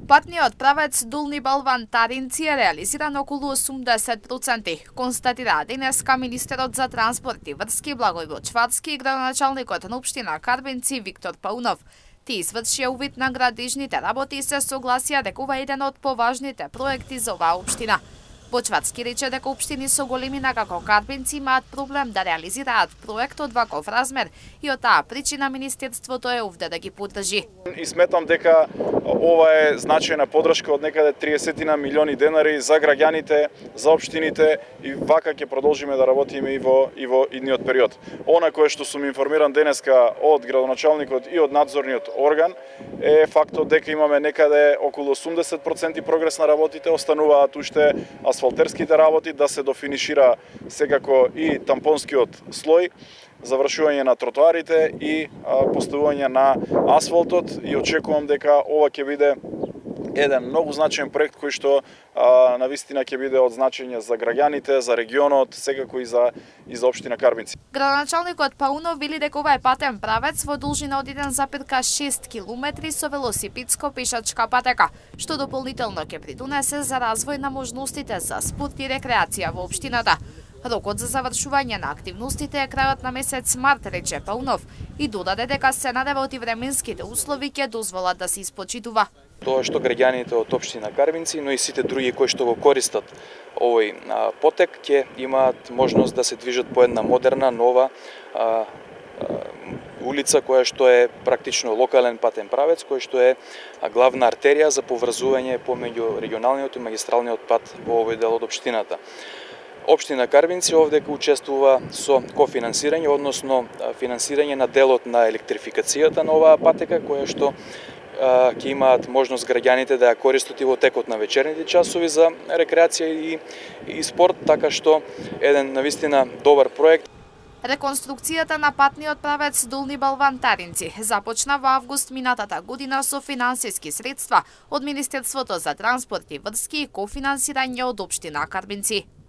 Патниот правец Долни Балван-Таринци е реализиран околу 80%, констатира денеска министерот за транспорт и врски Благојво Чварски и градоначалникот на општина Карбинци Виктор Паунов. Тие извршија увид на градежните работи и се согласија дека ова е еден од поважните проекти за оваа општина. Почварски рече дека општини со големина како Карбинци имаат проблем да реализираат проект од ваков размер и од таа причина Министерството е овде да ги поддржи. И сметам дека ова е значајна поддршка од некаде 30 милиони денари за граѓаните, за општините и вака ќе продолжиме да работиме и во идниот период. Она кое што сум информиран денеска од градоначалникот и од надзорниот орган е фактот дека имаме некаде околу 80% прогрес на работите, остануваат уште асфалтерските работи да се дофинишира секако и тампонскиот слој, завршување на тротоарите и поставување на асфалтот и очекувам дека ова ќе биде еден многу значаен проект кој што навистина ќе биде од значење за граѓаните, за регионот, секако и за општина Карбинци. Градоначалникот Паунов вели дека ова е патен правец во должина од 1,6 км со велосипедско-пешачка патека, што дополнително ќе придонесе за развој на можностите за спорт и рекреација во општината. Рокот за завршување на активностите е крајот на месец март, рече Паунов, и додаде дека се надева од временските услови ќе дозволат да се испочитува. Тоа што граѓаните од општина Карбинци, но и сите други кои што го користат овој потек ќе имаат можност да се движат по една модерна, нова улица која што е практично локален патен правец, кој што е главна артерија за поврзување помеѓу регионалниот и магистралниот пат во овој дел од општината. Општина Карбинци овде учествува со кофинансирање, односно финансирање на делот на електрификацијата на оваа патека, која што ќе имаат можност граѓаните да ја користат и во текот на вечерните часови за рекреација и спорт, така што еден навистина добар проект. Реконструкцијата на патниот правец Долни Балван-Таринци започна во август минатата година со финансиски средства од Министерството за транспорт и врски и кофинансирање од општина Карбинци.